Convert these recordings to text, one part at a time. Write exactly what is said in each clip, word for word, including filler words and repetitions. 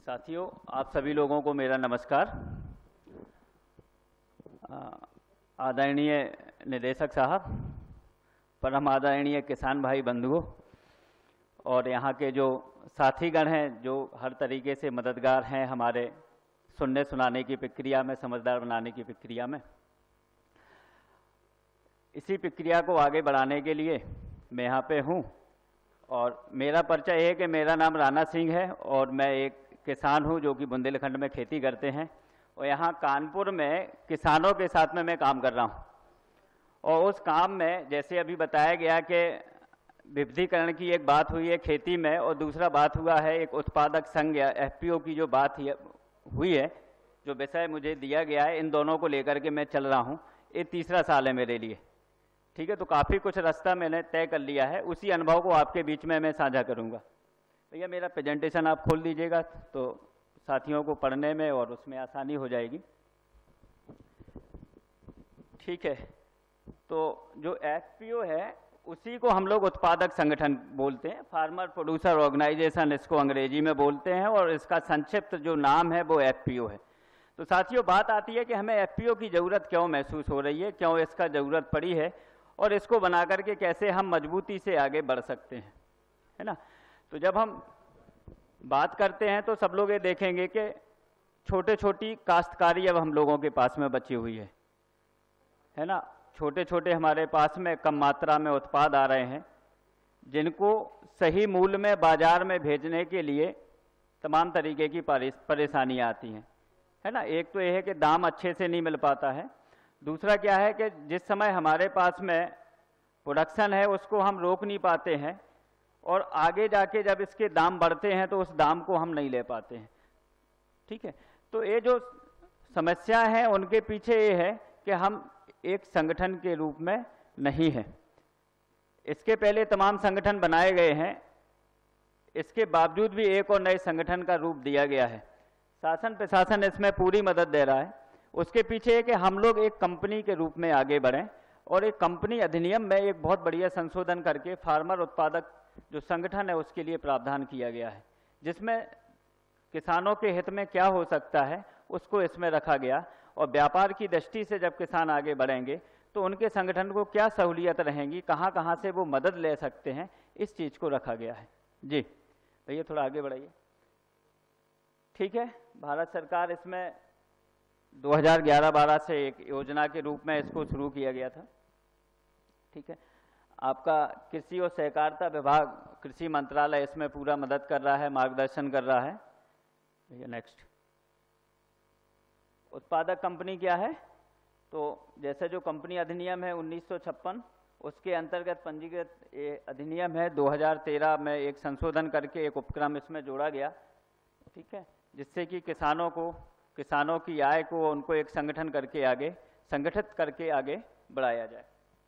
साथियों, आप सभी लोगों को मेरा नमस्कार। आदरणीय निदेशक साहब, परम आदरणीय किसान भाई बंधुओं और यहाँ के जो साथीगण हैं जो हर तरीके से मददगार हैं हमारे सुनने सुनाने की प्रक्रिया में, समझदार बनाने की प्रक्रिया में, इसी प्रक्रिया को आगे बढ़ाने के लिए मैं यहाँ पे हूँ। और मेरा परिचय है कि मेरा नाम राणा सिंह है और मैं एक किसान हूँ जो कि बुंदेलखंड में खेती करते हैं और यहाँ कानपुर में किसानों के साथ में मैं काम कर रहा हूँ। और उस काम में जैसे अभी बताया गया कि विविधीकरण की एक बात हुई है खेती में और दूसरा बात हुआ है एक उत्पादक संघ या एफ पी ओ की जो बात हुई है, जो विषय मुझे दिया गया है, इन दोनों को लेकर के मैं चल रहा हूँ। ये तीसरा साल है मेरे लिए, ठीक है। तो काफ़ी कुछ रास्ता मैंने तय कर लिया है, उसी अनुभव को आपके बीच में मैं साझा करूँगा। भैया मेरा प्रेजेंटेशन आप खोल दीजिएगा तो साथियों को पढ़ने में और उसमें आसानी हो जाएगी, ठीक है। तो जो एफ पी ओ है उसी को हम लोग उत्पादक संगठन बोलते हैं, फार्मर प्रोड्यूसर ऑर्गेनाइजेशन इसको अंग्रेजी में बोलते हैं और इसका संक्षिप्त जो नाम है वो एफ पी ओ है। तो साथियों बात आती है कि हमें एफ पी ओ की ज़रूरत क्यों महसूस हो रही है, क्यों इसका ज़रूरत पड़ी है और इसको बना करके कैसे हम मजबूती से आगे बढ़ सकते हैं, है ना। तो जब हम बात करते हैं तो सब लोग ये देखेंगे कि छोटे छोटी काश्तकारी अब हम लोगों के पास में बची हुई है, है ना। छोटे छोटे हमारे पास में कम मात्रा में उत्पाद आ रहे हैं जिनको सही मूल्य में बाजार में भेजने के लिए तमाम तरीके की परेशानियां आती हैं, है ना। एक तो यह है कि दाम अच्छे से नहीं मिल पाता है, दूसरा क्या है कि जिस समय हमारे पास में प्रोडक्शन है उसको हम रोक नहीं पाते हैं और आगे जाके जब इसके दाम बढ़ते हैं तो उस दाम को हम नहीं ले पाते हैं, ठीक है। तो ये जो समस्या है उनके पीछे ये है कि हम एक संगठन के रूप में नहीं है। इसके पहले तमाम संगठन बनाए गए हैं, इसके बावजूद भी एक और नए संगठन का रूप दिया गया है। शासन प्रशासन इसमें पूरी मदद दे रहा है। उसके पीछे है कि हम लोग एक कंपनी के रूप में आगे बढ़ें और एक कंपनी अधिनियम में एक बहुत बढ़िया संशोधन करके फार्मर उत्पादक जो संगठन है उसके लिए प्रावधान किया गया है, जिसमें किसानों के हित में क्या हो सकता है उसको इसमें रखा गया। और व्यापार की दृष्टि से जब किसान आगे बढ़ेंगे तो उनके संगठन को क्या सहूलियत रहेंगी, कहाँ कहाँ से वो मदद ले सकते हैं, इस चीज़ को रखा गया है। जी भैया थोड़ा आगे बढ़ाइए, ठीक है। भारत सरकार इसमें दो हज़ार ग्यारह बारह से एक योजना के रूप में इसको शुरू किया गया था, ठीक है। आपका कृषि और सहकारिता विभाग, कृषि मंत्रालय इसमें पूरा मदद कर रहा है, मार्गदर्शन कर रहा है। भैया नेक्स्ट, उत्पादक कंपनी क्या है? तो जैसे जो कंपनी अधिनियम है उन्नीस सौ छप्पन, उसके अंतर्गत पंजीकृत अधिनियम है दो हज़ार तेरह में एक संशोधन करके एक उपक्रम इसमें जोड़ा गया, ठीक है, जिससे कि किसानों को, किसानों की आय को उनको एक संगठन करके आगे संगठित करके आगे बढ़ाया जाए,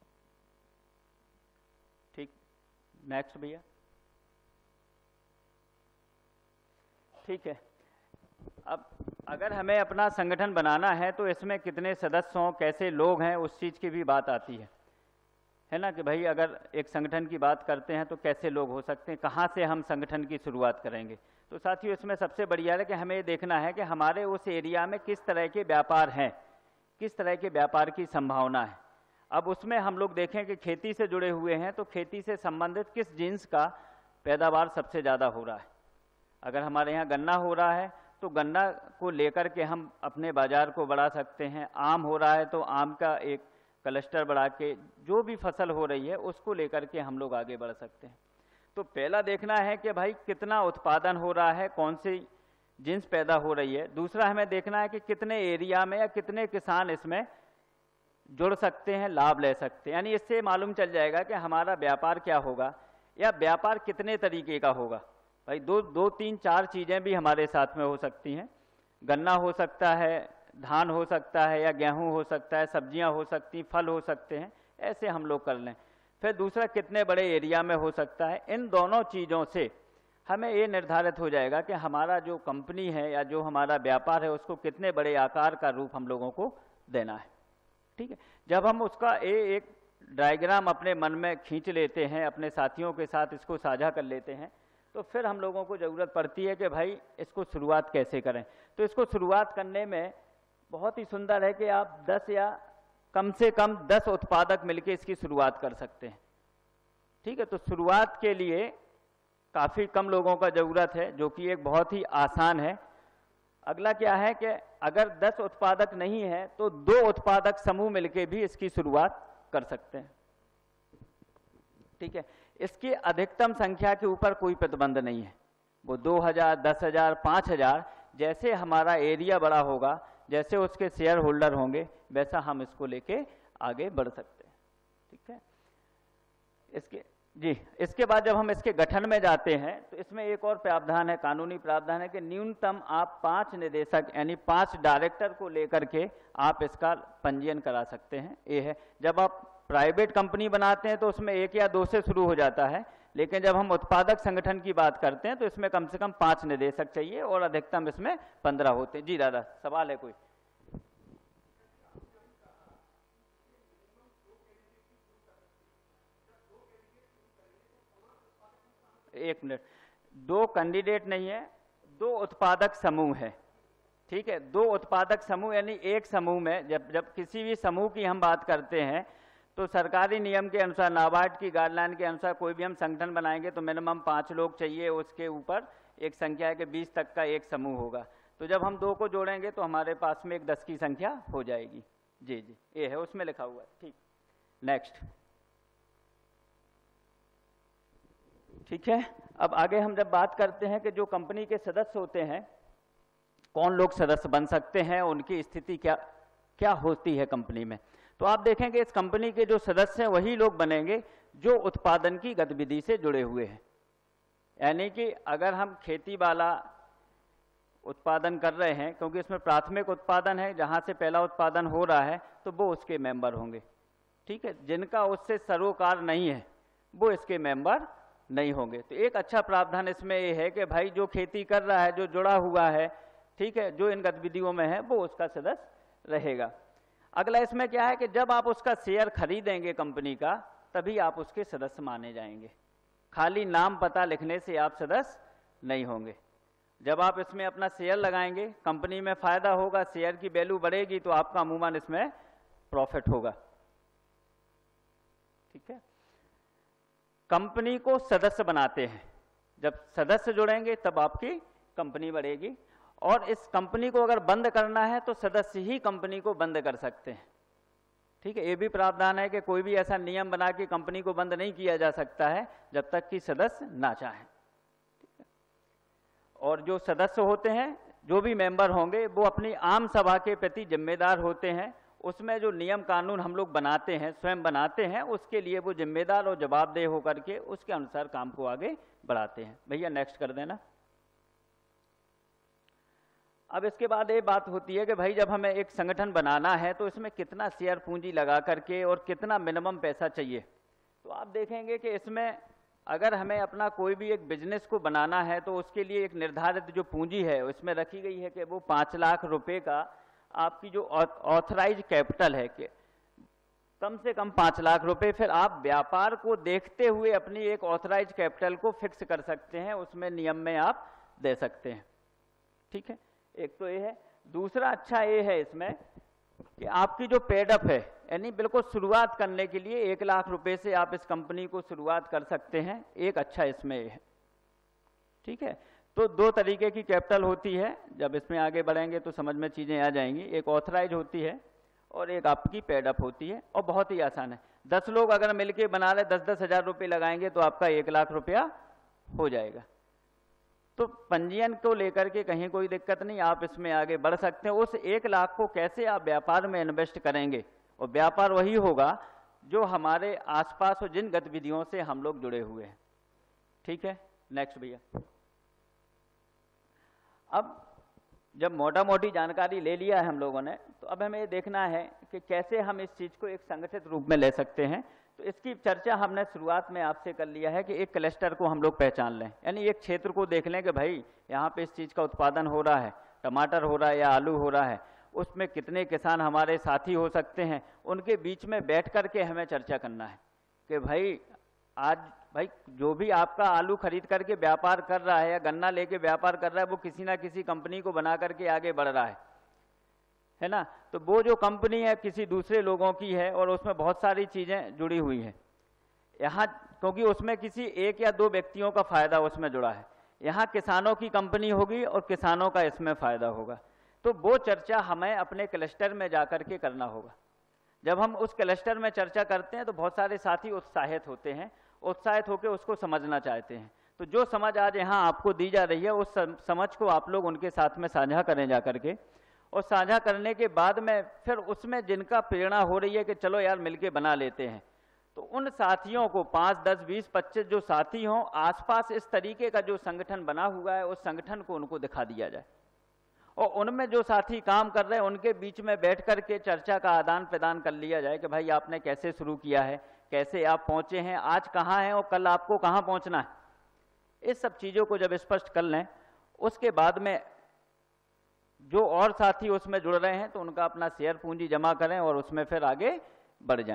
ठीक। नेक्स्ट भैया, ठीक है। अब अगर हमें अपना संगठन बनाना है तो इसमें कितने सदस्य हों, कैसे लोग हैं, उस चीज़ की भी बात आती है, है ना। कि भाई अगर एक संगठन की बात करते हैं तो कैसे लोग हो सकते हैं, कहाँ से हम संगठन की शुरुआत करेंगे। तो साथियों इसमें सबसे बढ़िया है कि हमें ये देखना है कि हमारे उस एरिया में किस तरह के व्यापार हैं, किस तरह के व्यापार की संभावना है। अब उसमें हम लोग देखें कि खेती से जुड़े हुए हैं तो खेती से संबंधित किस जिन्स का पैदावार सबसे ज़्यादा हो रहा है। अगर हमारे यहाँ गन्ना हो रहा है तो गन्ना को लेकर के हम अपने बाजार को बढ़ा सकते हैं। आम हो रहा है तो आम का एक क्लस्टर बढ़ा के जो भी फसल हो रही है उसको लेकर के हम लोग आगे बढ़ सकते हैं। तो पहला देखना है कि भाई कितना उत्पादन हो रहा है, कौन सी जिन्स पैदा हो रही है। दूसरा हमें देखना है कि कितने एरिया में या कितने किसान इसमें जुड़ सकते हैं, लाभ ले सकते हैं। यानी इससे मालूम चल जाएगा कि हमारा व्यापार क्या होगा या व्यापार कितने तरीके का होगा। भाई दो दो तीन चार चीज़ें भी हमारे साथ में हो सकती हैं। गन्ना हो सकता है, धान हो सकता है या गेहूं हो सकता है, सब्जियां हो सकती, फल हो सकते हैं, ऐसे हम लोग कर लें। फिर दूसरा कितने बड़े एरिया में हो सकता है। इन दोनों चीज़ों से हमें ये निर्धारित हो जाएगा कि हमारा जो कंपनी है या जो हमारा व्यापार है उसको कितने बड़े आकार का रूप हम लोगों को देना है, ठीक है। जब हम उसका ए, एक डायग्राम अपने मन में खींच लेते हैं, अपने साथियों के साथ इसको साझा कर लेते हैं, तो फिर हम लोगों को ज़रूरत पड़ती है कि भाई इसको शुरुआत कैसे करें। तो इसको शुरुआत करने में बहुत ही सुंदर है कि आप दस या कम से कम दस उत्पादक मिलकर इसकी शुरुआत कर सकते हैं। ठीक है, तो शुरुआत के लिए काफ़ी कम लोगों का ज़रूरत है, जो कि एक बहुत ही आसान है। अगला क्या है कि अगर दस उत्पादक नहीं है तो दो उत्पादक समूह मिलकर भी इसकी शुरुआत कर सकते हैं। ठीक है, इसकी अधिकतम संख्या के ऊपर कोई प्रतिबंध नहीं है, वो दो हजार, दस हजार, पाँच हजार, जैसे हमारा एरिया बड़ा होगा, जैसे उसके शेयर होल्डर होंगे, वैसा हम इसको लेके आगे बढ़ सकते हैं। ठीक है, इसके जी इसके बाद जब हम इसके गठन में जाते हैं तो इसमें एक और प्रावधान है, कानूनी प्रावधान है कि न्यूनतम आप पांच निदेशक यानी पांच डायरेक्टर को लेकर के आप इसका पंजीयन करा सकते हैं। ये है, जब आप प्राइवेट कंपनी बनाते हैं तो उसमें एक या दो से शुरू हो जाता है, लेकिन जब हम उत्पादक संगठन की बात करते हैं तो इसमें कम से कम पांच निदेशक चाहिए और अधिकतम इसमें पंद्रह होते हैं। जी दादा, सवाल है कोई? एक मिनट, दो कैंडिडेट नहीं है, दो उत्पादक समूह है। ठीक है, दो उत्पादक समूह यानी एक समूह में जब जब किसी भी समूह की हम बात करते हैं तो सरकारी नियम के अनुसार, नाबार्ड की गाइडलाइन के अनुसार कोई भी हम संगठन बनाएंगे तो मिनिमम पाँच लोग चाहिए, उसके ऊपर एक संख्या है कि बीस तक का एक समूह होगा। तो जब हम दो को जोड़ेंगे तो हमारे पास में एक दस की संख्या हो जाएगी। जी जी, ये है, उसमें लिखा हुआ है। ठीक, नेक्स्ट। ठीक है, अब आगे हम जब बात करते हैं कि जो कंपनी के सदस्य होते हैं, कौन लोग सदस्य बन सकते हैं, उनकी स्थिति क्या क्या होती है कंपनी में, तो आप देखेंगे इस कंपनी के जो सदस्य हैं वही लोग बनेंगे जो उत्पादन की गतिविधि से जुड़े हुए हैं। यानी कि अगर हम खेती वाला उत्पादन कर रहे हैं, क्योंकि इसमें प्राथमिक उत्पादन है, जहां से पहला उत्पादन हो रहा है, तो वो उसके मेंबर होंगे। ठीक है, जिनका उससे सरोकार नहीं है वो इसके मेंबर नहीं होंगे। तो एक अच्छा प्रावधान इसमें ये है कि भाई जो खेती कर रहा है, जो जुड़ा हुआ है, ठीक है, जो इन गतिविधियों में है, वो उसका सदस्य रहेगा। अगला इसमें क्या है कि जब आप उसका शेयर खरीदेंगे कंपनी का, तभी आप उसके सदस्य माने जाएंगे। खाली नाम पता लिखने से आप सदस्य नहीं होंगे। जब आप इसमें अपना शेयर लगाएंगे, कंपनी में फायदा होगा, शेयर की वैल्यू बढ़ेगी, तो आपका अमूमन इसमें प्रॉफिट होगा। ठीक है, कंपनी को सदस्य बनाते हैं, जब सदस्य जुड़ेंगे तब आपकी कंपनी बढ़ेगी। और इस कंपनी को अगर बंद करना है तो सदस्य ही कंपनी को बंद कर सकते हैं। ठीक है, ये भी प्रावधान है कि कोई भी ऐसा नियम बना के कंपनी को बंद नहीं किया जा सकता है जब तक कि सदस्य ना चाहें। ठीक है, और जो सदस्य होते हैं, जो भी मेंबर होंगे, वो अपनी आम सभा के प्रति जिम्मेदार होते हैं। उसमें जो नियम कानून हम लोग बनाते हैं, स्वयं बनाते हैं, उसके लिए वो जिम्मेदार और जवाबदेह होकर के उसके अनुसार काम को आगे बढ़ाते हैं। भैया नेक्स्ट कर देना। अब इसके बाद ये बात होती है कि भाई जब हमें एक संगठन बनाना है तो इसमें कितना शेयर पूंजी लगा करके और कितना मिनिमम पैसा चाहिए। तो आप देखेंगे कि इसमें अगर हमें अपना कोई भी एक बिजनेस को बनाना है तो उसके लिए एक निर्धारित जो पूंजी है उसमें रखी गई है कि वो पाँच लाख रुपए का आपकी जो ऑथराइज कैपिटल है कि कम से कम पाँच लाख रुपए। फिर आप व्यापार को देखते हुए अपनी एक ऑथराइज कैपिटल को फिक्स कर सकते हैं, उसमें नियम में आप दे सकते हैं। ठीक है, एक तो ये है। दूसरा अच्छा ये है इसमें कि आपकी जो पेडअप है, यानी बिल्कुल शुरुआत करने के लिए एक लाख रुपए से आप इस कंपनी को शुरुआत कर सकते हैं। एक अच्छा इसमें ये है। ठीक है, तो दो तरीके की कैपिटल होती है, जब इसमें आगे बढ़ेंगे तो समझ में चीजें आ जाएंगी। एक ऑथराइज होती है और एक आपकी पेडअप होती है, और बहुत ही आसान है। दस लोग अगर मिलके बना रहे, दस दस हजार रुपये लगाएंगे तो आपका एक लाख रुपया हो जाएगा। तो पंजीयन को लेकर के कहीं कोई दिक्कत नहीं, आप इसमें आगे बढ़ सकते हैं। उस एक लाख को कैसे आप व्यापार में इन्वेस्ट करेंगे, और व्यापार वही होगा जो हमारे आसपास और जिन गतिविधियों से हम लोग जुड़े हुए हैं। ठीक है, नेक्स्ट भैया। अब जब मोटा मोटी जानकारी ले लिया है हम लोगों ने, तो अब हमें ये देखना है कि कैसे हम इस चीज को एक संगठित रूप में ले सकते हैं। तो इसकी चर्चा हमने शुरुआत में आपसे कर लिया है कि एक क्लस्टर को हम लोग पहचान लें, यानी एक क्षेत्र को देख लें कि भाई यहाँ पे इस चीज का उत्पादन हो रहा है, टमाटर हो रहा है या आलू हो रहा है, उसमें कितने किसान हमारे साथी हो सकते हैं। उनके बीच में बैठ करके हमें चर्चा करना है कि भाई आज भाई जो भी आपका आलू खरीद करके व्यापार कर रहा है या गन्ना लेके व्यापार कर रहा है, वो किसी ना किसी कंपनी को बना करके आगे बढ़ रहा है, है ना। तो वो जो कंपनी है किसी दूसरे लोगों की है और उसमें बहुत सारी चीजें जुड़ी हुई हैं यहाँ, क्योंकि उसमें किसी एक या दो व्यक्तियों का फायदा उसमें जुड़ा है। यहाँ किसानों की कंपनी होगी और किसानों का इसमें फायदा होगा। तो वो चर्चा हमें अपने क्लस्टर में जाकर के करना होगा। जब हम उस क्लस्टर में चर्चा करते हैं तो बहुत सारे साथी उत्साहित होते हैं, उत्साहित होकर उसको समझना चाहते हैं। तो जो समझ आज यहाँ आपको दी जा रही है उस समझ को आप लोग उनके साथ में साझा करें जा करके, और साझा करने के बाद में फिर उसमें जिनका प्रेरणा हो रही है कि चलो यार मिलके बना लेते हैं, तो उन साथियों को पाँच दस बीस पच्चीस जो साथी हों आसपास इस तरीके का जो संगठन बना हुआ है उस संगठन को उनको दिखा दिया जाए, और उनमें जो साथी काम कर रहे हैं उनके बीच में बैठ कर के चर्चा का आदान प्रदान कर लिया जाए कि भाई आपने कैसे शुरू किया है, कैसे आप पहुंचे हैं, आज कहाँ हैं और कल आपको कहाँ पहुंचना है। इस सब चीज़ों को जब स्पष्ट कर लें उसके बाद में जो और साथी उसमें जुड़ रहे हैं तो उनका अपना शेयर पूंजी जमा करें और उसमें फिर आगे बढ़ जाएं।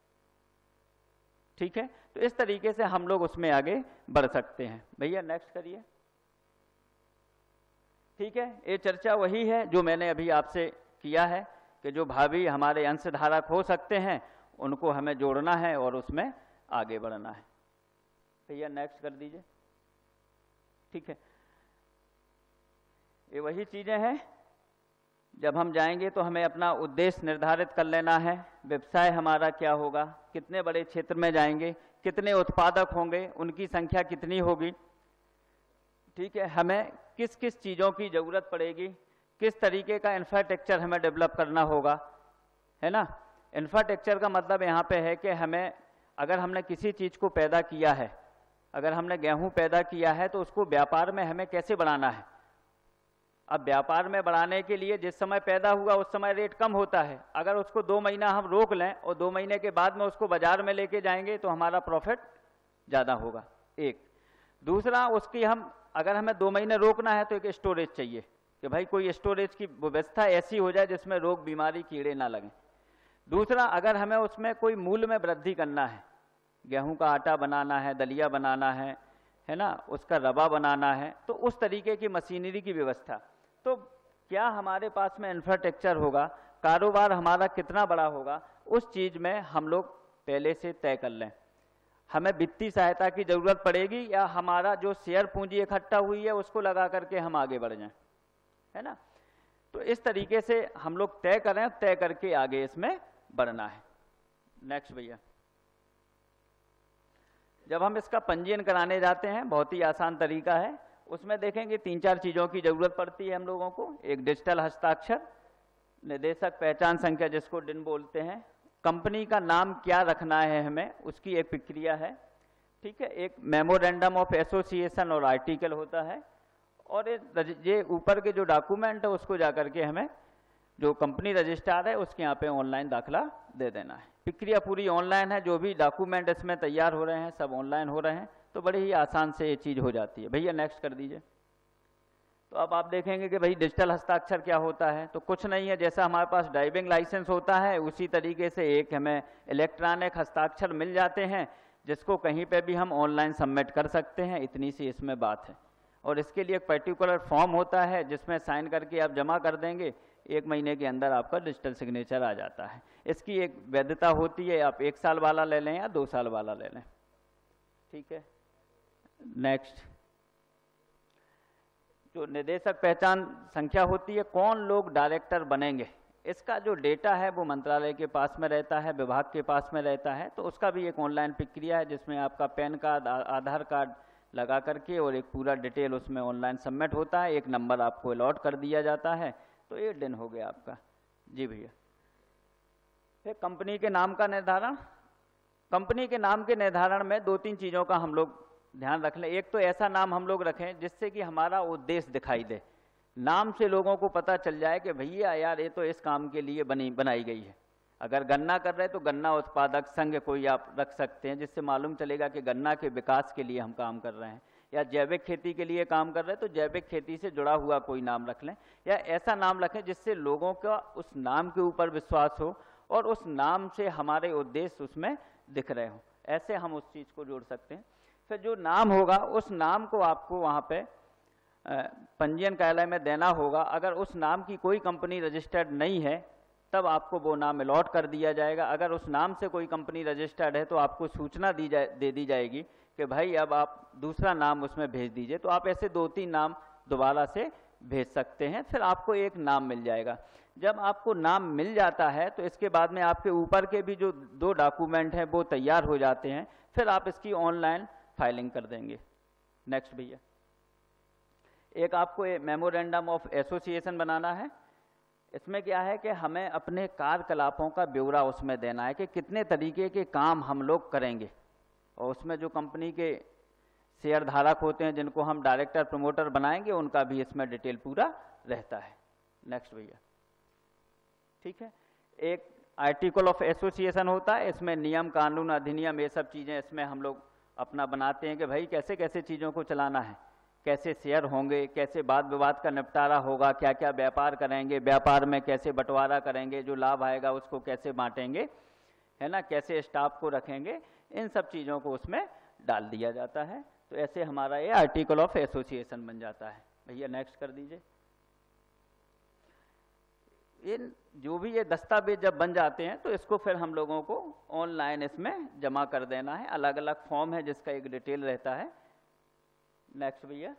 ठीक है, तो इस तरीके से हम लोग उसमें आगे बढ़ सकते हैं। भैया नेक्स्ट करिए। ठीक है, ये चर्चा वही है जो मैंने अभी आपसे किया है कि जो भावी हमारे अंशधारक हो सकते हैं उनको हमें जोड़ना है और उसमें आगे बढ़ना है। भैया नेक्स्ट कर दीजिए। ठीक है, ये वही चीजें हैं। जब हम जाएंगे तो हमें अपना उद्देश्य निर्धारित कर लेना है, व्यवसाय हमारा क्या होगा, कितने बड़े क्षेत्र में जाएंगे, कितने उत्पादक होंगे, उनकी संख्या कितनी होगी। ठीक है, हमें किस किस चीज़ों की ज़रूरत पड़ेगी, किस तरीके का इंफ्रास्ट्रक्चर हमें डेवलप करना होगा, है ना। इंफ्रास्ट्रक्चर का मतलब यहाँ पे है कि हमें, अगर हमने किसी चीज़ को पैदा किया है, अगर हमने गेहूं पैदा किया है तो उसको व्यापार में हमें कैसे बढ़ाना है। अब व्यापार में बढ़ाने के लिए जिस समय पैदा हुआ उस समय रेट कम होता है, अगर उसको दो महीना हम रोक लें और दो महीने के बाद में उसको बाजार में लेके जाएंगे तो हमारा प्रॉफिट ज़्यादा होगा। एक दूसरा, उसकी हम अगर हमें दो महीने रोकना है तो एक स्टोरेज चाहिए कि भाई कोई स्टोरेज की व्यवस्था ऐसी हो जाए जिसमें रोग बीमारी कीड़े ना लगें। दूसरा, अगर हमें उसमें कोई मूल्य में वृद्धि करना है, गेहूं का आटा बनाना है, दलिया बनाना है, है ना, उसका रवा बनाना है, तो उस तरीके की मशीनरी की व्यवस्था, तो क्या हमारे पास में इंफ्रास्ट्रक्चर होगा, कारोबार हमारा कितना बड़ा होगा, उस चीज़ में हम लोग पहले से तय कर लें। हमें वित्तीय सहायता की जरूरत पड़ेगी या हमारा जो शेयर पूंजी इकट्ठा हुई है उसको लगा करके हम आगे बढ़ जाएं, है ना। तो इस तरीके से हम लोग तय करें, तय करके आगे इसमें बढ़ना है। नेक्स्ट भैया। जब हम इसका पंजीयन कराने जाते हैं, बहुत ही आसान तरीका है, उसमें देखेंगे तीन चार चीज़ों की जरूरत पड़ती है हम लोगों को। एक डिजिटल हस्ताक्षर, निदेशक पहचान संख्या जिसको डिन बोलते हैं, कंपनी का नाम क्या रखना है हमें उसकी एक प्रक्रिया है। ठीक है, एक मेमोरेंडम ऑफ एसोसिएशन और आर्टिकल होता है, और ये ऊपर के जो डॉक्यूमेंट है उसको जाकर के हमें जो कंपनी रजिस्ट्रार है उसके यहाँ पे ऑनलाइन दाखिला दे देना है। प्रक्रिया पूरी ऑनलाइन है, जो भी डॉक्यूमेंट इसमें तैयार हो रहे हैं सब ऑनलाइन हो रहे हैं, तो बड़े ही आसान से ये चीज़ हो जाती है। भैया नेक्स्ट कर दीजिए। तो अब आप देखेंगे कि भाई डिजिटल हस्ताक्षर क्या होता है, तो कुछ नहीं है, जैसा हमारे पास ड्राइविंग लाइसेंस होता है उसी तरीके से एक हमें इलेक्ट्रॉनिक हस्ताक्षर मिल जाते हैं जिसको कहीं पे भी हम ऑनलाइन सबमिट कर सकते हैं, इतनी सी इसमें बात है। और इसके लिए एक पर्टिकुलर फॉर्म होता है जिसमें साइन करके आप जमा कर देंगे, एक महीने के अंदर आपका डिजिटल सिग्नेचर आ जाता है। इसकी एक वैधता होती है, आप एक साल वाला ले लें या दो साल वाला ले लें। ठीक है, नेक्स्ट। जो निदेशक पहचान संख्या होती है, कौन लोग डायरेक्टर बनेंगे, इसका जो डेटा है वो मंत्रालय के पास में रहता है, विभाग के पास में रहता है, तो उसका भी एक ऑनलाइन प्रक्रिया है जिसमें आपका पैन कार्ड, आधार कार्ड लगा करके और एक पूरा डिटेल उसमें ऑनलाइन सबमिट होता है, एक नंबर आपको अलॉट कर दिया जाता है, तो ये दिन हो गया आपका। जी भैया। फिर कंपनी के नाम का निर्धारण, कंपनी के नाम के निर्धारण में दो तीन चीज़ों का हम लोग ध्यान रख लें। एक तो ऐसा नाम हम लोग रखें जिससे कि हमारा उद्देश्य दिखाई दे, नाम से लोगों को पता चल जाए कि भैया यार ये तो इस काम के लिए बनी बनाई गई है। अगर गन्ना कर रहे हैं तो गन्ना उत्पादक संघ कोई आप रख सकते हैं जिससे मालूम चलेगा कि गन्ना के विकास के लिए हम काम कर रहे हैं, या जैविक खेती के लिए काम कर रहे हैं तो जैविक खेती से जुड़ा हुआ कोई नाम रख लें, या ऐसा नाम रखें जिससे लोगों का उस नाम के ऊपर विश्वास हो और उस नाम से हमारे उद्देश्य उसमें दिख रहे हों, ऐसे हम उस चीज़ को जोड़ सकते हैं। फिर जो नाम होगा उस नाम को आपको वहाँ पे पंजीयन कार्यालय में देना होगा। अगर उस नाम की कोई कंपनी रजिस्टर्ड नहीं है तब आपको वो नाम अलॉट कर दिया जाएगा। अगर उस नाम से कोई कंपनी रजिस्टर्ड है तो आपको सूचना दी जाए दे दी जाएगी कि भाई अब आप दूसरा नाम उसमें भेज दीजिए। तो आप ऐसे दो तीन नाम दोबारा से भेज सकते हैं, फिर आपको एक नाम मिल जाएगा। जब आपको नाम मिल जाता है तो इसके बाद में आपके ऊपर के भी जो दो डॉक्यूमेंट हैं वो तैयार हो जाते हैं, फिर आप इसकी ऑनलाइन फाइलिंग कर देंगे। नेक्स्ट भैया, एक आपको मेमोरेंडम ऑफ एसोसिएशन बनाना है। इसमें क्या है कि हमें अपने कार्यकलापों का ब्यौरा उसमें देना है कि कितने तरीके के काम हम लोग करेंगे, और उसमें जो कंपनी के शेयर धारक होते हैं जिनको हम डायरेक्टर प्रमोटर बनाएंगे उनका भी इसमें डिटेल पूरा रहता है। नेक्स्ट भैया, ठीक है। एक आर्टिकल ऑफ एसोसिएशन होता है, इसमें नियम कानून अधिनियम ये सब चीज़ें इसमें हम लोग अपना बनाते हैं कि भाई कैसे कैसे चीज़ों को चलाना है, कैसे शेयर होंगे, कैसे वाद विवाद का निपटारा होगा, क्या क्या व्यापार करेंगे, व्यापार में कैसे बंटवारा करेंगे, जो लाभ आएगा उसको कैसे बांटेंगे, है ना, कैसे स्टाफ को रखेंगे, इन सब चीज़ों को उसमें डाल दिया जाता है। तो ऐसे हमारा ये आर्टिकल ऑफ एसोसिएशन बन जाता है। भैया नेक्स्ट कर दीजिए। इन जो भी ये दस्तावेज जब बन जाते हैं तो इसको फिर हम लोगों को ऑनलाइन इसमें जमा कर देना है। अलग अलग फॉर्म है जिसका एक डिटेल रहता है। नेक्स्ट भैया,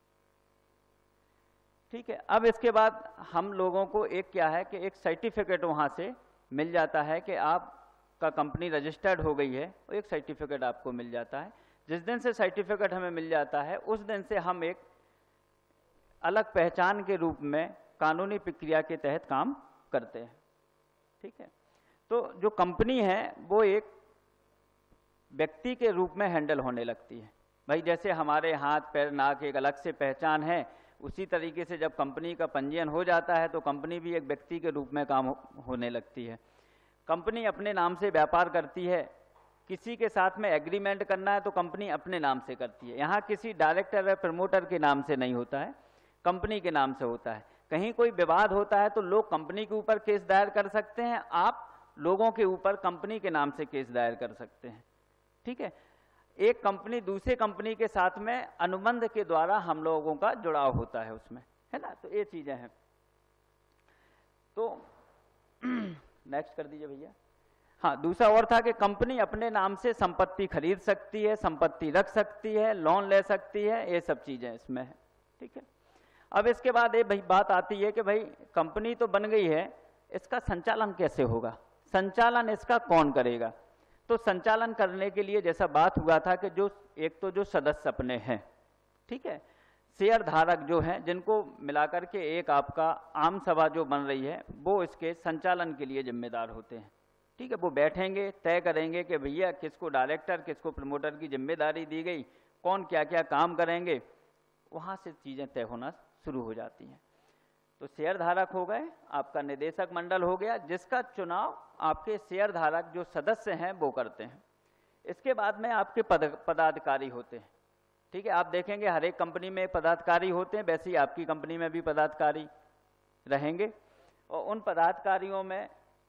ठीक है। अब इसके बाद हम लोगों को एक क्या है कि एक सर्टिफिकेट वहाँ से मिल जाता है कि आपका कंपनी रजिस्टर्ड हो गई है, और एक सर्टिफिकेट आपको मिल जाता है। जिस दिन से सर्टिफिकेट हमें मिल जाता है उस दिन से हम एक अलग पहचान के रूप में कानूनी प्रक्रिया के तहत काम करते हैं, ठीक है। तो जो कंपनी है वो एक व्यक्ति के रूप में हैंडल होने लगती है। भाई जैसे हमारे हाथ पैर नाक एक अलग से पहचान है, उसी तरीके से जब कंपनी का पंजीयन हो जाता है तो कंपनी भी एक व्यक्ति के रूप में काम होने लगती है। कंपनी अपने नाम से व्यापार करती है, किसी के साथ में एग्रीमेंट करना है तो कंपनी अपने नाम से करती है। यहाँ किसी डायरेक्टर या प्रमोटर के नाम से नहीं होता है, कंपनी के नाम से होता है। कहीं कोई विवाद होता है तो लोग कंपनी के ऊपर केस दायर कर सकते हैं, आप लोगों के ऊपर कंपनी के नाम से केस दायर कर सकते हैं, ठीक है। एक कंपनी दूसरे कंपनी के साथ में अनुबंध के द्वारा हम लोगों का जुड़ाव होता है उसमें, है ना। तो ये चीजें हैं। तो नेक्स्ट कर दीजिए भैया। हाँ, दूसरा और था कि कंपनी अपने नाम से संपत्ति खरीद सकती है, संपत्ति रख सकती है, लोन ले सकती है, ये सब चीजें इसमें है, ठीक है। अब इसके बाद ये भाई बात आती है कि भाई कंपनी तो बन गई है, इसका संचालन कैसे होगा, संचालन इसका कौन करेगा। तो संचालन करने के लिए जैसा बात हुआ था कि जो एक तो जो सदस्य अपने हैं, ठीक है, शेयर धारक जो हैं, जिनको मिलाकर के एक आपका आम सभा जो बन रही है वो इसके संचालन के लिए जिम्मेदार होते हैं, ठीक है। वो बैठेंगे, तय करेंगे कि भैया किसको डायरेक्टर किसको प्रमोटर की जिम्मेदारी दी गई, कौन क्या क्या काम करेंगे, वहाँ से चीज़ें तय होना शुरू हो जाती हैं। तो शेयर धारक हो गए, आपका निदेशक मंडल हो गया, जिसका चुनाव आपके शेयर धारक जो सदस्य हैं वो करते हैं। इसके बाद में आपके पद पदाधिकारी होते हैं, ठीक है। आप देखेंगे हर एक कंपनी में पदाधिकारी होते हैं, वैसे ही आपकी कंपनी में भी पदाधिकारी रहेंगे। और उन पदाधिकारियों में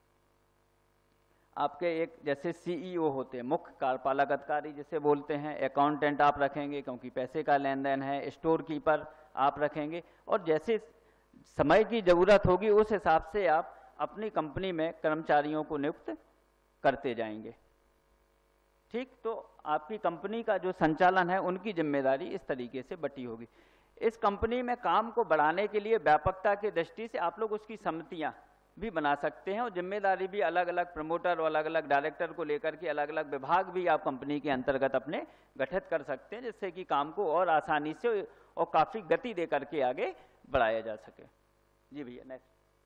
आपके एक जैसे सीईओ होते हैं, मुख्य कार्यपालक अधिकारी जिसे बोलते हैं, अकाउंटेंट आप रखेंगे क्योंकि पैसे का लेन देन है, स्टोर कीपर आप रखेंगे, और जैसे समय की जरूरत होगी उस हिसाब से आप अपनी कंपनी में कर्मचारियों को नियुक्त करते जाएंगे, ठीक। तो आपकी कंपनी का जो संचालन है उनकी जिम्मेदारी इस तरीके से बटी होगी। इस कंपनी में काम को बढ़ाने के लिए व्यापकता की दृष्टि से आप लोग उसकी समितियां भी बना सकते हैं, और जिम्मेदारी भी अलग अलग प्रमोटर और अलग अलग डायरेक्टर को लेकर के अलग अलग विभाग भी आप कंपनी के अंतर्गत अपने गठित कर सकते हैं, जिससे कि काम को और आसानी से और काफी गति दे करके आगे बढ़ाया जा सके। जी भैया नेक्स्ट,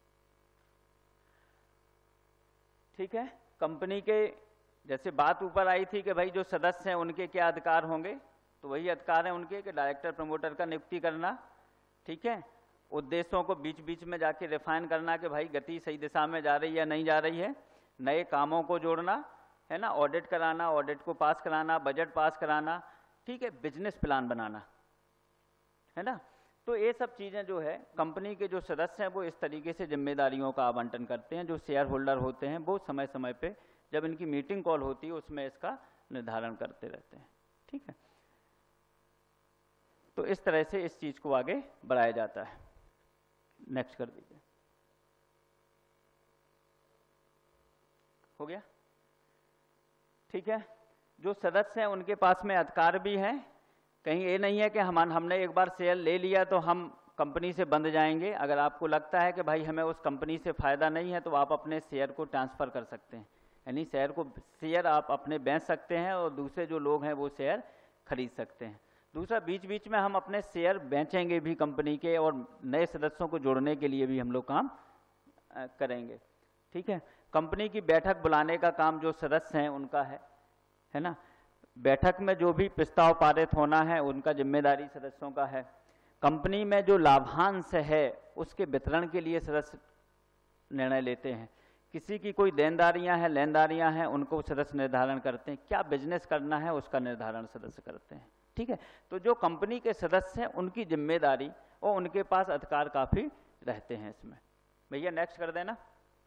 ठीक है। कंपनी के जैसे बात ऊपर आई थी कि भाई जो सदस्य हैं उनके क्या अधिकार होंगे, तो वही अधिकार हैं उनके कि डायरेक्टर प्रमोटर का नियुक्ति करना, ठीक है। उद्देश्यों को बीच बीच में जाके रिफाइन करना कि भाई गति सही दिशा में जा रही है या नहीं जा रही है, नए कामों को जोड़ना, है ना, ऑडिट कराना, ऑडिट को पास कराना, बजट पास कराना, ठीक है, बिजनेस प्लान बनाना, है ना। तो ये सब चीज़ें जो है कंपनी के जो सदस्य हैं वो इस तरीके से जिम्मेदारियों का आवंटन करते हैं। जो शेयर होल्डर होते हैं वो समय समय पे जब इनकी मीटिंग कॉल होती है उसमें इसका निर्धारण करते रहते हैं, ठीक है। तो इस तरह से इस चीज को आगे बढ़ाया जाता है। नेक्स्ट कर दीजिए। हो गया? ठीक है। जो सदस्य हैं उनके पास में अधिकार भी हैं। कहीं ये नहीं है कि हम हमने एक बार शेयर ले लिया तो हम कंपनी से बंद जाएंगे। अगर आपको लगता है कि भाई हमें उस कंपनी से फायदा नहीं है तो आप अपने शेयर को ट्रांसफर कर सकते हैं, यानी शेयर को शेयर आप अपने बेच सकते हैं और दूसरे जो लोग हैं वो शेयर खरीद सकते हैं। दूसरा, बीच बीच में हम अपने शेयर बेचेंगे भी कंपनी के, और नए सदस्यों को जोड़ने के लिए भी हम लोग काम करेंगे। ठीक है। कंपनी की बैठक बुलाने का काम जो सदस्य हैं उनका है, है ना। बैठक में जो भी प्रस्ताव पारित होना है उनका जिम्मेदारी सदस्यों का है। कंपनी में जो लाभांश है उसके वितरण के लिए सदस्य निर्णय लेते हैं। किसी की कोई देनदारियां हैं, लेनदारियां हैं, उनको सदस्य निर्धारण करते हैं। क्या बिजनेस करना है उसका निर्धारण सदस्य करते हैं। ठीक है। तो जो कंपनी के सदस्य हैं उनकी जिम्मेदारी और उनके पास अधिकार काफी रहते हैं इसमें। भैया नेक्स्ट कर देना।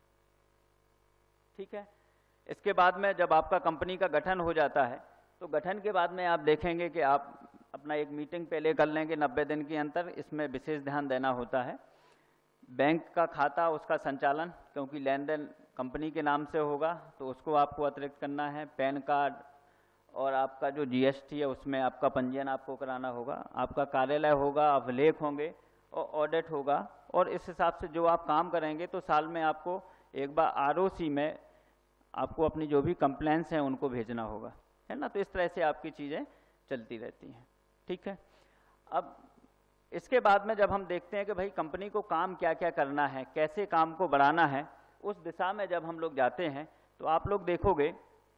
ठीक है। इसके बाद में जब आपका कंपनी का गठन हो जाता है तो गठन के बाद में आप देखेंगे कि आप अपना एक मीटिंग पहले कर लेंगे नब्बे दिन के अंतर। इसमें विशेष ध्यान देना होता है बैंक का खाता, उसका संचालन, क्योंकि लेन देन कंपनी के नाम से होगा तो उसको आपको अतिरिक्त करना है। पैन कार्ड और आपका जो जीएसटी है उसमें आपका पंजीयन आपको कराना होगा। आपका कार्यालय होगा, अभिलेख होंगे और ऑडिट होगा। और इस हिसाब से जो आप काम करेंगे तो साल में आपको एक बार आरओसी में आपको अपनी जो भी कंप्लेंट्स हैं उनको भेजना होगा, है ना। तो इस तरह से आपकी चीज़ें चलती रहती हैं। ठीक है। अब इसके बाद में जब हम देखते हैं कि भाई कंपनी को काम क्या क्या करना है, कैसे काम को बढ़ाना है, उस दिशा में जब हम लोग जाते हैं तो आप लोग देखोगे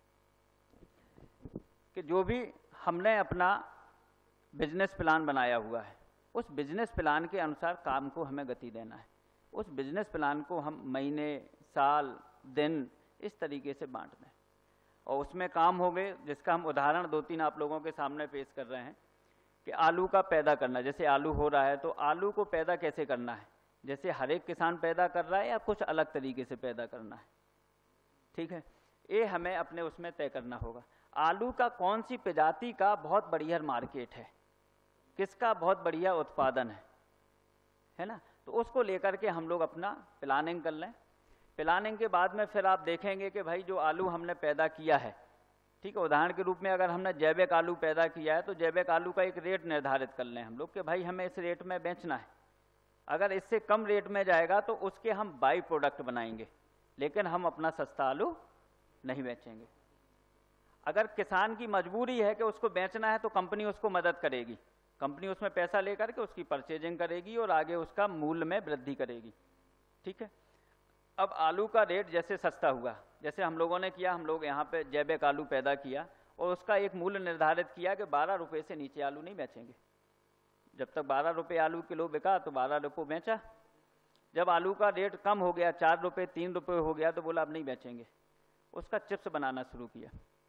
कि जो भी हमने अपना बिजनेस प्लान बनाया हुआ है उस बिजनेस प्लान के अनुसार काम को हमें गति देना है। उस बिजनेस प्लान को हम महीने, साल, दिन इस तरीके से बांट दें। और उसमें काम हो गए, जिसका हम उदाहरण दो तीन आप लोगों के सामने पेश कर रहे हैं कि आलू का पैदा करना। जैसे आलू हो रहा है तो आलू को पैदा कैसे करना है, जैसे हर एक किसान पैदा कर रहा है या कुछ अलग तरीके से पैदा करना है। ठीक है। ये हमें अपने उसमें तय करना होगा। आलू का कौन सी प्रजाति का बहुत बढ़िया मार्केट है, किसका बहुत बढ़िया उत्पादन है, है ना। तो उसको लेकर के हम लोग अपना प्लानिंग कर लें। प्लानिंग के बाद में फिर आप देखेंगे कि भाई जो आलू हमने पैदा किया है, ठीक है, उदाहरण के रूप में अगर हमने जैविक आलू पैदा किया है तो जैविक आलू का एक रेट निर्धारित कर लें हम लोग कि भाई हमें इस रेट में बेचना है। अगर इससे कम रेट में जाएगा तो उसके हम बाई प्रोडक्ट बनाएंगे, लेकिन हम अपना सस्ता आलू नहीं बेचेंगे। अगर किसान की मजबूरी है कि उसको बेचना है तो कंपनी उसको मदद करेगी, कंपनी उसमें पैसा लेकर के उसकी परचेजिंग करेगी और आगे उसका मूल्य में वृद्धि करेगी। ठीक है। अब आलू का रेट जैसे सस्ता हुआ, जैसे हम लोगों ने किया, हम लोग यहाँ पे जैविक आलू पैदा किया और उसका एक मूल्य निर्धारित किया कि बारह रुपये से नीचे आलू नहीं बेचेंगे। जब तक बारह रुपये आलू किलो बिका तो बारह रुपये बेचा। जब आलू का रेट कम हो गया, चार रुपये तीन रुपये हो गया, तो बोला अब नहीं बेचेंगे। उसका चिप्स बनाना शुरू किया।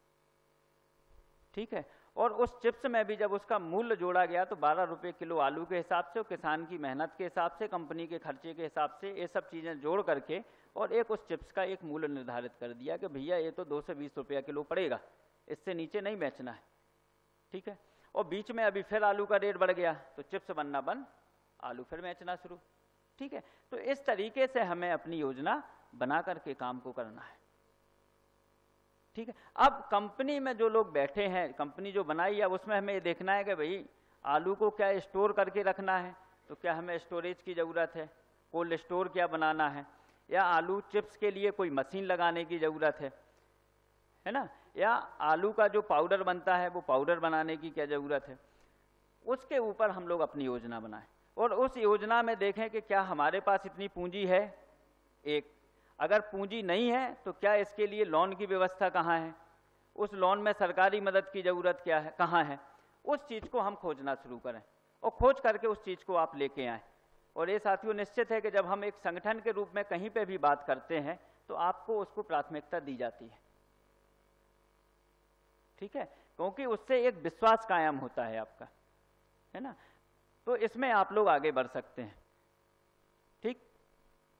ठीक है। और उस चिप्स में भी जब उसका मूल्य जोड़ा गया तो बारह रुपये किलो आलू के हिसाब से और किसान की मेहनत के हिसाब से, कंपनी के खर्चे के हिसाब से, ये सब चीज़ें जोड़ करके और एक उस चिप्स का एक मूल्य निर्धारित कर दिया कि भैया ये तो दो सौ बीस रुपया किलो पड़ेगा, इससे नीचे नहीं बेचना है। ठीक है। और बीच में अभी फिर आलू का रेट बढ़ गया तो चिप्स बनना बंद, आलू फिर बेचना शुरू। ठीक है। तो इस तरीके से हमें अपनी योजना बना करके काम को करना है। ठीक है। अब कंपनी में जो लोग बैठे हैं, कंपनी जो बनाई है, उसमें हमें ये देखना है कि भाई आलू को क्या स्टोर करके रखना है, तो क्या हमें स्टोरेज की ज़रूरत है, कोल्ड स्टोर क्या बनाना है, या आलू चिप्स के लिए कोई मशीन लगाने की ज़रूरत है, है ना, या आलू का जो पाउडर बनता है वो पाउडर बनाने की क्या ज़रूरत है। उसके ऊपर हम लोग अपनी योजना बनाएं और उस योजना में देखें कि क्या हमारे पास इतनी पूंजी है। एक, अगर पूंजी नहीं है तो क्या इसके लिए लोन की व्यवस्था कहाँ है, उस लोन में सरकारी मदद की ज़रूरत क्या है, कहाँ है, उस चीज़ को हम खोजना शुरू करें और खोज करके उस चीज़ को आप लेके आएँ। और ये साथियों निश्चित है कि जब हम एक संगठन के रूप में कहीं पे भी बात करते हैं तो आपको उसको प्राथमिकता दी जाती है। ठीक है। क्योंकि उससे एक विश्वास कायम होता है आपका, है ना। तो इसमें आप लोग आगे बढ़ सकते हैं। ठीक,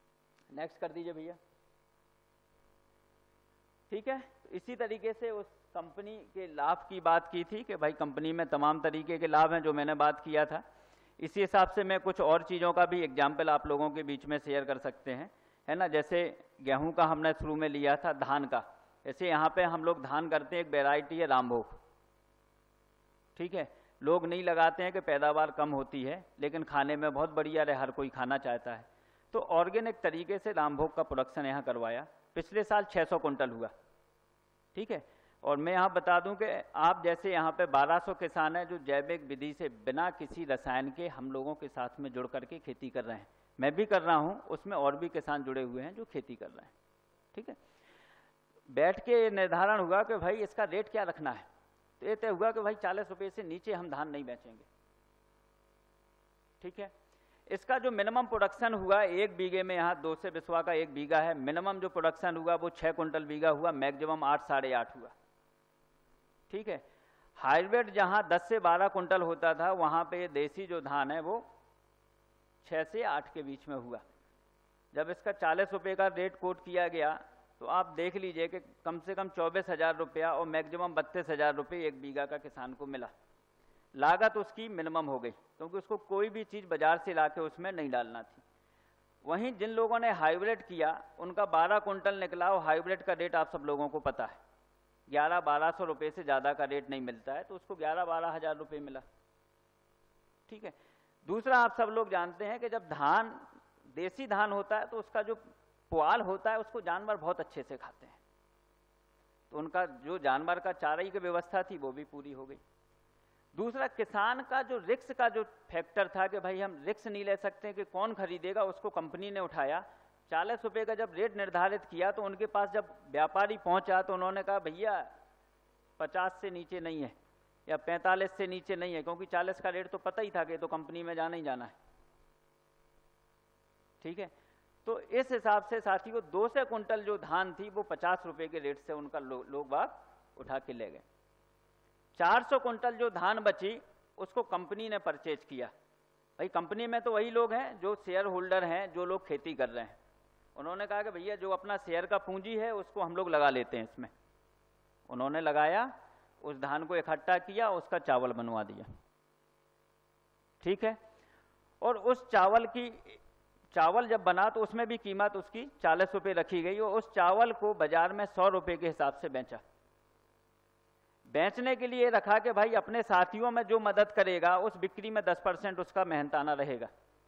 नेक्स्ट कर दीजिए भैया। ठीक है। तो इसी तरीके से उस कंपनी के लाभ की बात की थी कि भाई कंपनी में तमाम तरीके के लाभ हैं, जो मैंने बात किया था। इसी हिसाब से मैं कुछ और चीज़ों का भी एग्जाम्पल आप लोगों के बीच में शेयर कर सकते हैं, है ना। जैसे गेहूं का हमने शुरू में लिया था, धान का। जैसे यहाँ पे हम लोग धान करते हैं, एक वैरायटी है रामभोग, ठीक है। लोग नहीं लगाते हैं कि पैदावार कम होती है, लेकिन खाने में बहुत बढ़िया है, हर कोई खाना चाहता है। तो ऑर्गेनिक तरीके से रामभोग का प्रोडक्शन यहाँ करवाया। पिछले साल छह सौ कुंटल हुआ, ठीक है। और मैं यहाँ बता दूं कि आप जैसे यहाँ पे बारह सौ किसान हैं जो जैविक विधि से बिना किसी रसायन के हम लोगों के साथ में जुड़ करके खेती कर रहे हैं। मैं भी कर रहा हूँ, उसमें और भी किसान जुड़े हुए हैं जो खेती कर रहे हैं, ठीक है। बैठ के निर्धारण हुआ कि भाई इसका रेट क्या रखना है। तो ये तय हुआ कि भाई चालीस रुपये से नीचे हम धान नहीं बेचेंगे, ठीक है। इसका जो मिनिमम प्रोडक्शन हुआ एक बीघे में, यहाँ दो से बिस्वा का एक बीघा है, मिनिमम जो प्रोडक्शन हुआ वो छः कुंटल बीघा हुआ, मैक्सिमम आठ साढ़े आठ हुआ, ठीक है। हाइब्रिड जहाँ दस से बारह कुंटल होता था, वहाँ पे देसी जो धान है वो छः से आठ के बीच में हुआ। जब इसका चालीस रुपये का रेट कोट किया गया तो आप देख लीजिए कि कम से कम चौबीस हजार रुपया और मैक्सिमम बत्तीस हजार रुपये एक बीघा का किसान को मिला। लागत उसकी मिनिमम हो गई, क्योंकि उसको कोई भी चीज़ बाजार से लाके उसमें नहीं डालना थी। वहीं जिन लोगों ने हाइब्रिड किया उनका बारह कुंटल निकला, और हाइब्रिड का रेट आप सब लोगों को पता है, ग्यारह बारह सौ रुपये से ज़्यादा का रेट नहीं मिलता है, तो उसको ग्यारह बारह हजार रुपये मिला, ठीक है। दूसरा, आप सब लोग जानते हैं कि जब धान देसी धान होता है तो उसका जो पुआल होता है उसको जानवर बहुत अच्छे से खाते हैं, तो उनका जो जानवर का चारे की व्यवस्था थी वो भी पूरी हो गई। दूसरा, किसान का जो रिक्स का जो फैक्टर था कि भाई हम रिक्स नहीं ले सकते कि कौन खरीदेगा, उसको कंपनी ने उठाया। चालीस रुपये का जब रेट निर्धारित किया तो उनके पास जब व्यापारी पहुंचा तो उन्होंने कहा भैया पचास से नीचे नहीं है या पैंतालीस से नीचे नहीं है, क्योंकि चालीस का रेट तो पता ही था कि तो कंपनी में जाना ही जाना है, ठीक है। तो इस हिसाब से साथियों दो सौ कुंटल जो धान थी वो पचास रुपए के रेट से उनका लो, लोग बाग उठा के ले गए। चार सौ कुंटल जो धान बची उसको कंपनी ने परचेज किया। भाई कंपनी में तो वही लोग हैं जो शेयर होल्डर हैं, जो लोग खेती कर रहे हैं। उन्होंने कहा कि भैया जो अपना शेयर का पूंजी है उसको हम लोग लगा लेते हैं इसमें। उन्होंने लगाया, उस धान को इकट्ठा किया, उसका चावल बनवा दिया, ठीक है। और उस चावल की चावल जब बना तो उसमें भी कीमत उसकी चालीस रुपये रखी गई, और उस चावल को बाजार में सौ रुपये के हिसाब से बेचा। बेचने के लिए रखा कि भाई अपने साथियों में जो मदद करेगा उस बिक्री में दस परसेंट उसका मेहनताना रहेगा।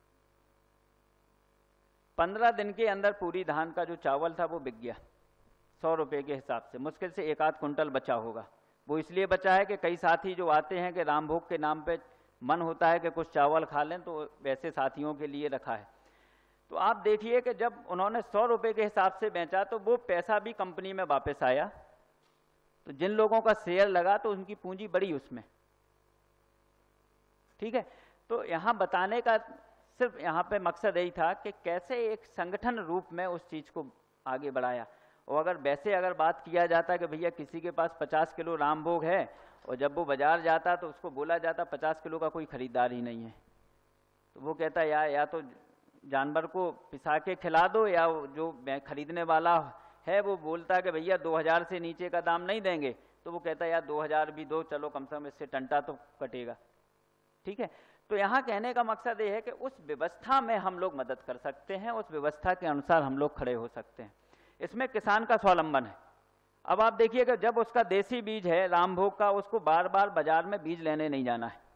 पंद्रह दिन के अंदर पूरी धान का जो चावल था वो बिक गया सौ रुपये के हिसाब से। मुश्किल से एक आध कुंटल बचा होगा। वो इसलिए बचा है कि कई साथी जो आते हैं कि रामभोग के नाम पे मन होता है कि कुछ चावल खा लें, तो वैसे साथियों के लिए रखा है। तो आप देखिए कि जब उन्होंने सौ रुपये के हिसाब से बेचा तो वो पैसा भी कंपनी में वापस आया। तो जिन लोगों का शेयर लगा तो उनकी पूंजी बढ़ी उसमें, ठीक है। तो यहाँ बताने का सिर्फ यहाँ पे मकसद यही था कि कैसे एक संगठन रूप में उस चीज़ को आगे बढ़ाया। और अगर वैसे अगर बात किया जाता कि भैया किसी के पास पचास किलो रामभोग है और जब वो बाजार जाता तो उसको बोला जाता पचास किलो का कोई खरीदार ही नहीं है, तो वो कहता या या तो जानवर को पिसा के खिला दो, या जो खरीदने वाला है वो बोलता कि भैया दो हजार से नीचे का दाम नहीं देंगे, तो वो कहता यार दो हजार भी दो, चलो कम से कम इससे टंटा तो कटेगा, ठीक है। तो यहाँ कहने का मकसद ये है कि उस व्यवस्था में हम लोग मदद कर सकते हैं, उस व्यवस्था के अनुसार हम लोग खड़े हो सकते हैं। इसमें किसान का स्वावलंबन है। अब आप देखिए कि जब उसका देसी बीज है रामभोग का, उसको बार बार बाजार में बीज लेने नहीं जाना है,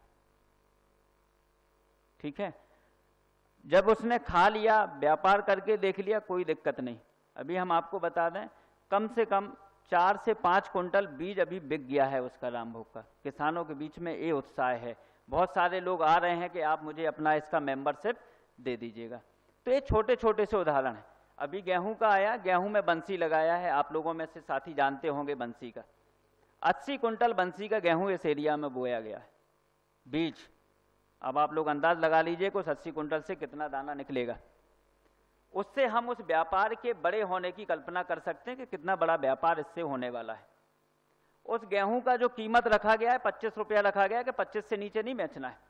ठीक है। जब उसने खा लिया, व्यापार करके देख लिया, कोई दिक्कत नहीं। अभी हम आपको बता दें कम से कम चार से पाँच कुंटल बीज अभी बिक गया है उसका रामभोग का। किसानों के बीच में ये उत्साह है, बहुत सारे लोग आ रहे हैं कि आप मुझे अपना इसका मेंबरशिप दे दीजिएगा। तो ये छोटे छोटे से उदाहरण है। अभी गेहूं का आया, गेहूं में बंसी लगाया है, आप लोगों में से साथी जानते होंगे बंसी का। अस्सी कुंटल बंसी का गेहूं इस एरिया में बोया गया है बीज। अब आप लोग अंदाज लगा लीजिए कि उस अस्सी कुंटल से कितना दाना निकलेगा। उससे हम उस व्यापार के बड़े होने की कल्पना कर सकते हैं कि कितना बड़ा व्यापार इससे होने वाला है। उस गेहूं का जो कीमत रखा गया है पच्चीस रुपया रखा गया है कि पच्चीस से नीचे नहीं बेचना है।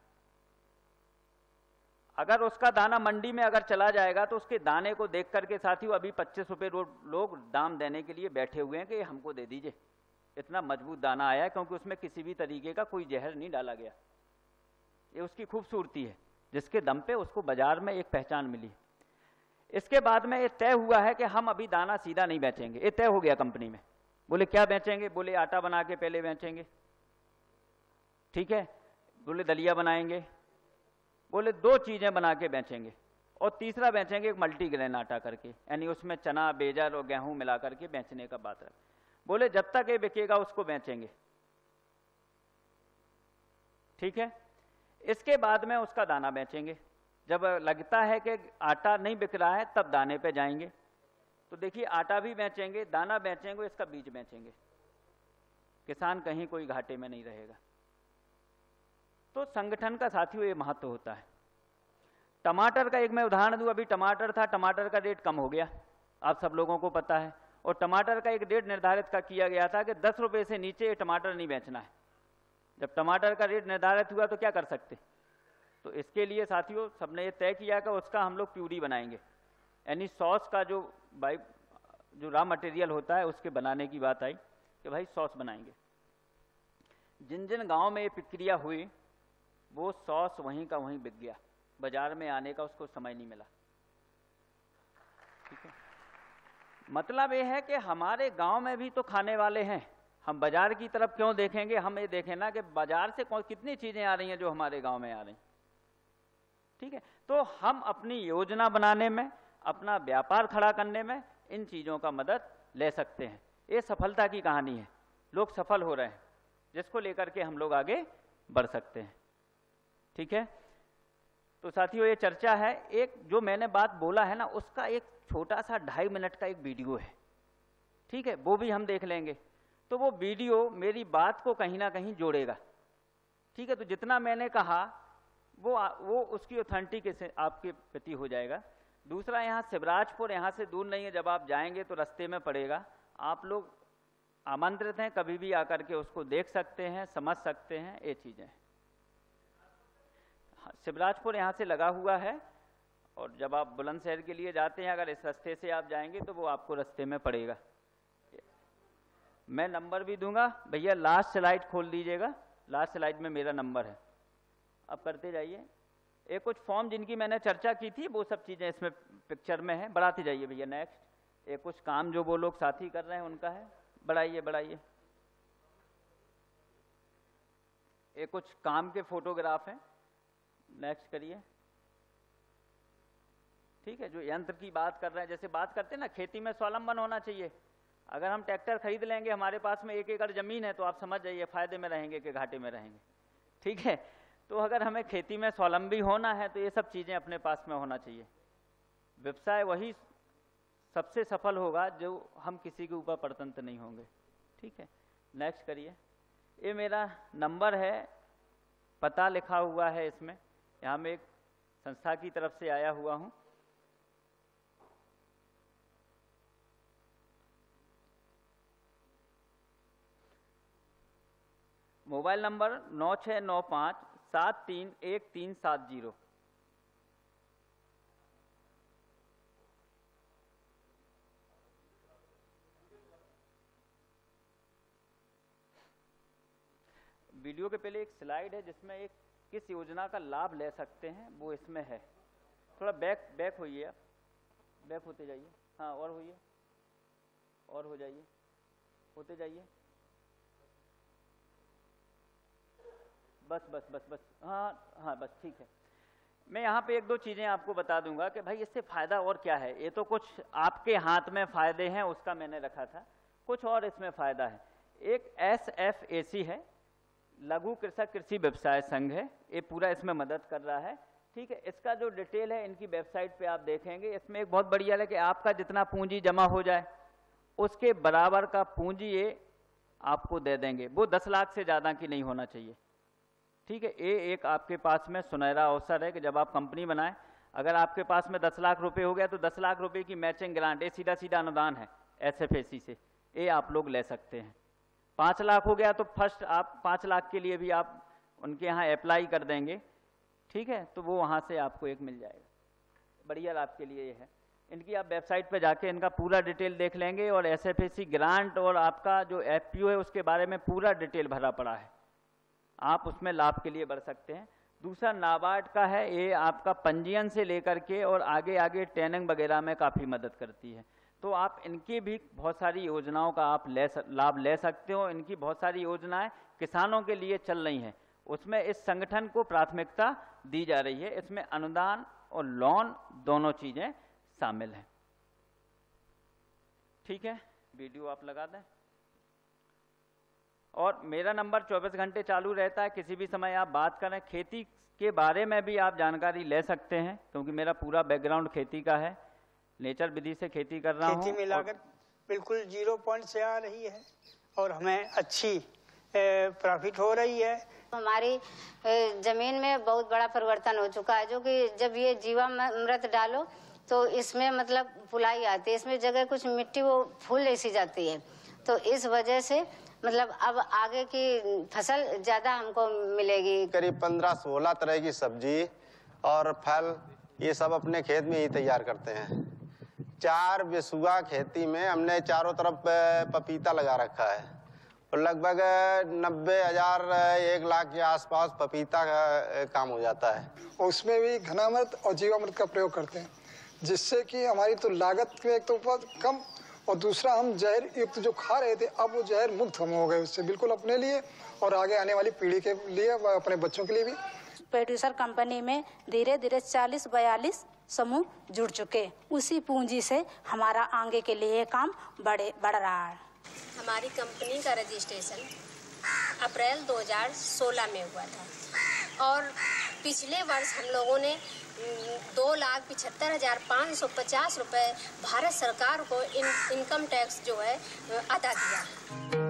अगर उसका दाना मंडी में अगर चला जाएगा तो उसके दाने को देख करके साथियों अभी पच्चीस रुपये लोग दाम देने के लिए बैठे हुए हैं कि हमको दे दीजिए, इतना मजबूत दाना आया है, क्योंकि उसमें किसी भी तरीके का कोई जहर नहीं डाला गया। ये उसकी खूबसूरती है, जिसके दम पे उसको बाजार में एक पहचान मिली। इसके बाद में ये तय हुआ है कि हम अभी दाना सीधा नहीं बेचेंगे। ये तय हो गया कंपनी में। बोले क्या बेचेंगे? बोले आटा बना के पहले बेचेंगे, ठीक है। बोले दलिया बनाएंगे, बोले दो चीजें बना के बेचेंगे, और तीसरा बेचेंगे एक मल्टीग्रेन आटा करके, यानी उसमें चना, बेजर और गेहूं मिला करके बेचने का बात है। बोले जब तक ये बिकेगा उसको बेचेंगे, ठीक है। इसके बाद में उसका दाना बेचेंगे। जब लगता है कि आटा नहीं बिक रहा है तब दाने पे जाएंगे। तो देखिए, आटा भी बेचेंगे, दाना बेचेंगे, इसका बीज बेचेंगे। किसान कहीं कोई घाटे में नहीं रहेगा। तो संगठन का साथियों ये महत्व होता है। टमाटर का एक मैं उदाहरण दूं। अभी टमाटर था, टमाटर का रेट कम हो गया, आप सब लोगों को पता है। और टमाटर का एक रेट निर्धारित का किया गया था कि दस रुपए से नीचे टमाटर नहीं बेचना है। जब टमाटर का रेट निर्धारित हुआ तो क्या कर सकते? तो इसके लिए साथियों सबने ये तय किया कि उसका हम लोग प्यूरी बनाएंगे, यानी सॉस का जो भाई जो रॉ मटेरियल होता है उसके बनाने की बात आई कि भाई सॉस बनाएंगे। जिन जिन गांव में ये प्रक्रिया हुई वो सॉस वहीं का वहीं बिक गया, बाजार में आने का उसको समय नहीं मिला, ठीक है। मतलब ये है कि हमारे गांव में भी तो खाने वाले हैं, हम बाजार की तरफ क्यों देखेंगे? हम ये देखें ना कि बाजार से कौन कितनी चीजें आ रही हैं जो हमारे गांव में आ रही हैं, ठीक है। तो हम अपनी योजना बनाने में, अपना व्यापार खड़ा करने में इन चीजों का मदद ले सकते हैं। ये सफलता की कहानी है, लोग सफल हो रहे हैं, जिसको लेकर के हम लोग आगे बढ़ सकते हैं, ठीक है। तो साथियों ये चर्चा है। एक जो मैंने बात बोला है ना, उसका एक छोटा सा ढाई मिनट का एक वीडियो है, ठीक है, वो भी हम देख लेंगे। तो वो वीडियो मेरी बात को कहीं ना कहीं जोड़ेगा, ठीक है। तो जितना मैंने कहा वो वो उसकी ऑथेंटिक से आपके प्रति हो जाएगा। दूसरा, यहाँ शिवराजपुर यहाँ से दूर नहीं है, जब आप जाएंगे तो रास्ते में पड़ेगा। आप लोग आमंत्रित हैं, कभी भी आकर के उसको देख सकते हैं, समझ सकते हैं, ये चीजें। शिवराजपुर यहाँ से लगा हुआ है, और जब आप बुलंदशहर के लिए जाते हैं अगर इस रास्ते से आप जाएंगे तो वो आपको रास्ते में पड़ेगा। मैं नंबर भी दूंगा, भैया लास्ट स्लाइड खोल दीजिएगा, लास्ट स्लाइड में मेरा नंबर है, अब करते जाइए। एक कुछ फॉर्म जिनकी मैंने चर्चा की थी वो सब चीजें इसमें पिक्चर में है, बढ़ाते जाइए भैया। नेक्स्ट, एक कुछ काम जो वो लोग साथी कर रहे हैं उनका है, बढ़ाइए बढ़ाइए। एक कुछ काम के फोटोग्राफ हैं, नेक्स्ट करिए, ठीक है। जो यंत्र की बात कर रहे हैं, जैसे बात करते हैं ना खेती में स्वावलंबन होना चाहिए। अगर हम ट्रैक्टर खरीद लेंगे, हमारे पास में एक एकड़ जमीन है, तो आप समझ जाइए फायदे में रहेंगे कि घाटे में रहेंगे, ठीक है। तो अगर हमें खेती में स्वावलंबी होना है तो ये सब चीजें अपने पास में होना चाहिए। व्यवसाय वही सबसे सफल होगा जो हम किसी के ऊपर परतंत्र नहीं होंगे, ठीक है। नेक्स्ट करिए। ये मेरा नंबर है, पता लिखा हुआ है इसमें, यहाँ मैं एक संस्था की तरफ से आया हुआ हूँ। मोबाइल नंबर नौ छः नौ पाँच सात तीन एक तीन सात जीरो। वीडियो के पहले एक स्लाइड है जिसमें एक किस योजना का लाभ ले सकते हैं वो इसमें है। थोड़ा बैक बैक होइए, आप बैक होते जाइए, हाँ और होइए, और हो जाइए, होते जाइए, बस बस बस बस हाँ हाँ बस ठीक है। मैं यहाँ पे एक दो चीज़ें आपको बता दूंगा कि भाई इससे फ़ायदा और क्या है। ये तो कुछ आपके हाथ में फ़ायदे हैं उसका मैंने रखा था, कुछ और इसमें फ़ायदा है। एक एस एफ ए सी है, लघु कृषक कृषि व्यवसाय संघ है, ये पूरा इसमें मदद कर रहा है, ठीक है। इसका जो डिटेल है इनकी वेबसाइट पे आप देखेंगे। इसमें एक बहुत बढ़िया है कि आपका जितना पूंजी जमा हो जाए उसके बराबर का पूंजी ये आपको दे देंगे, वो दस लाख से ज़्यादा की नहीं होना चाहिए, ठीक है। ये एक आपके पास में सुनहरा अवसर है कि जब आप कंपनी बनाएं, अगर आपके पास में दस लाख रुपए हो गया तो दस लाख रुपए की मैचिंग ग्रांट, ये सीधा सीधा अनुदान है एस एफ ए सी से, ये आप लोग ले सकते हैं। पाँच लाख हो गया तो फर्स्ट आप पाँच लाख के लिए भी आप उनके यहाँ अप्लाई कर देंगे, ठीक है, तो वो वहाँ से आपको एक मिल जाएगा, बढ़िया आपके लिए ये है। इनकी आप वेबसाइट पे जाके इनका पूरा डिटेल देख लेंगे और S F A C grant और आपका जो एफ पी ओ है उसके बारे में पूरा डिटेल भरा पड़ा है, आप उसमें लाभ के लिए बढ़ सकते हैं। दूसरा नाबार्ड का है, ये आपका पंजीयन से लेकर के और आगे आगे ट्रेनिंग वगैरह में काफ़ी मदद करती है। तो आप इनकी भी बहुत सारी योजनाओं का आप ले लाभ ले सकते हो। इनकी बहुत सारी योजनाएं किसानों के लिए चल रही हैं, उसमें इस संगठन को प्राथमिकता दी जा रही है। इसमें अनुदान और लोन दोनों चीज़ें शामिल हैं। ठीक है, वीडियो आप लगा दें। और मेरा नंबर चौबीस घंटे चालू रहता है, किसी भी समय आप बात करें। खेती के बारे में भी आप जानकारी ले सकते हैं, क्योंकि मेरा पूरा बैकग्राउंड खेती का है, नेचर विधि से खेती कर रहा हूँ। खेती मिलाकर बिल्कुल जीरो पॉइंट से आ रही है और हमें अच्छी प्रॉफिट हो रही है। हमारी जमीन में बहुत बड़ा परिवर्तन हो चुका है, जो कि जब ये जीवामृत डालो तो इसमें मतलब फुलाई आती है, इसमें जगह कुछ मिट्टी वो फूल ऐसी जाती है, तो इस वजह से मतलब अब आगे की फसल ज्यादा हमको मिलेगी। करीब पंद्रह सोलह तरह की सब्जी और फल ये सब अपने खेत में ही तैयार करते हैं। चार बिसुआ खेती में हमने चारों तरफ पपीता लगा रखा है और लगभग नब्बे हजार एक लाख के आसपास पपीता का काम हो जाता है। उसमें भी घनामृत और जीवामृत का प्रयोग करते हैं, जिससे कि हमारी तो लागत में एक तो कम और दूसरा हम जहर युक्त जो खा रहे थे अब वो जहर मुक्त हम हो गए उससे, बिल्कुल अपने लिए और आगे आने वाली पीढ़ी के लिए, अपने बच्चों के लिए भी। प्रोड्यूसर कंपनी में धीरे धीरे चालीस बयालीस समूह जुड़ चुके, उसी पूंजी से हमारा आगे के लिए काम बढ़े बढ़ रहा है। हमारी कंपनी का रजिस्ट्रेशन अप्रैल दो हज़ार सोलह में हुआ था और पिछले वर्ष हम लोगों ने दो लाख पिछहत्तर हजार पाँच सौ पचास रुपये भारत सरकार को इन, इनकम टैक्स जो है अदा किया।